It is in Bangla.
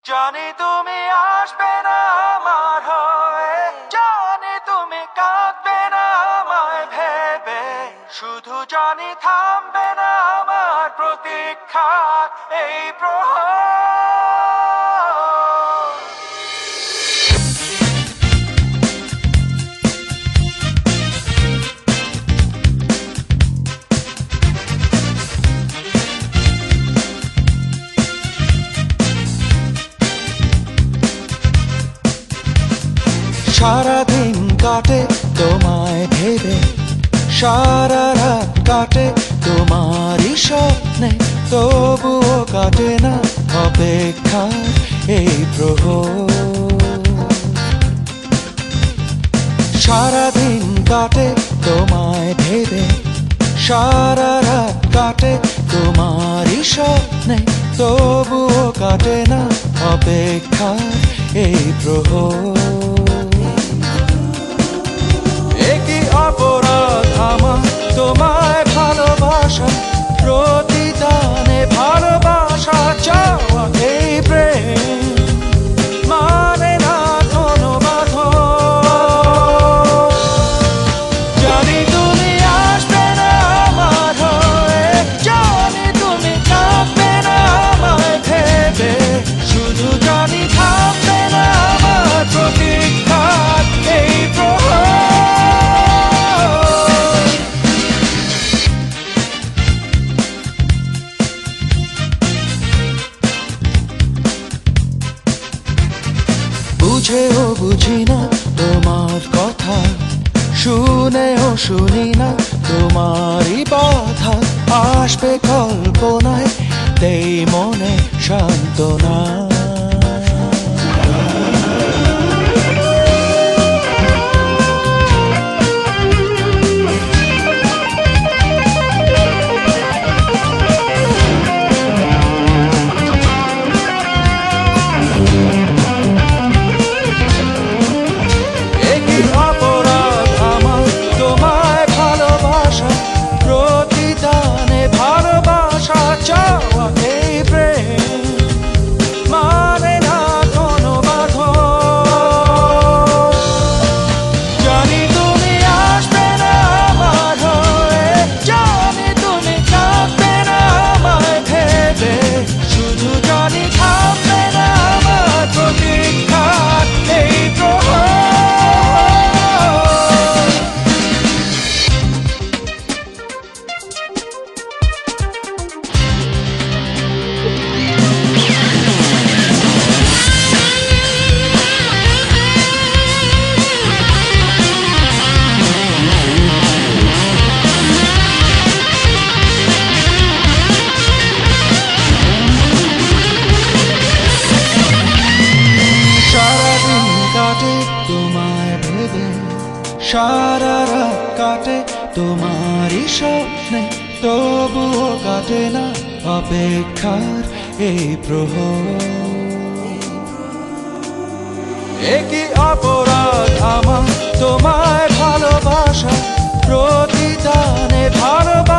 জানি তুমি আসবে না আমার হয়ে, জানি তুমি কাঁদবে না আমায় ভেবে, শুধু জানি থামবে না আমার প্রতীক্ষা এই প্রহর। সারাদিন কাটে তোমায় ভেবে, সারা রাত কাটে তোমারই স্বপ্নে, তবুও কাটে না অপেক্ষার এই প্রহর। সারাদিন কাটে তোমায় ভেবে, সারা রাত কাটে তোমারই স্বপ্নে, তবুও কাটে না অপেক্ষার এই প্রহর। অপরাধ আমার তোমায় ভালোবাসা, প্রতিদানে ভালোবাসা চাওয়া এই প্রেম মানে না কোনো বাধা। জানি তুমি আসবে না আমার হয়ে, জানি তুমি কাঁদবে না আমায় ভেবে, শুধু জানি থামবে না আমার প্রতীক্ষার এই প্রহর। বুঝেও বুঝি না তোমার কথা, শুনেও শুনি না তোমারই বাধা, আসবে কল্পনায় দেই মনে সান্ত্বনা। তোমায় ভেবে, সারা রাত কাটে তোমারই স্বপ্নে, তবুও কাটে না অপেক্ষার এই প্রহর। একই অপরাধ আমার তোমায় ভালোবাসা, প্রতিদানে ভালোবাসা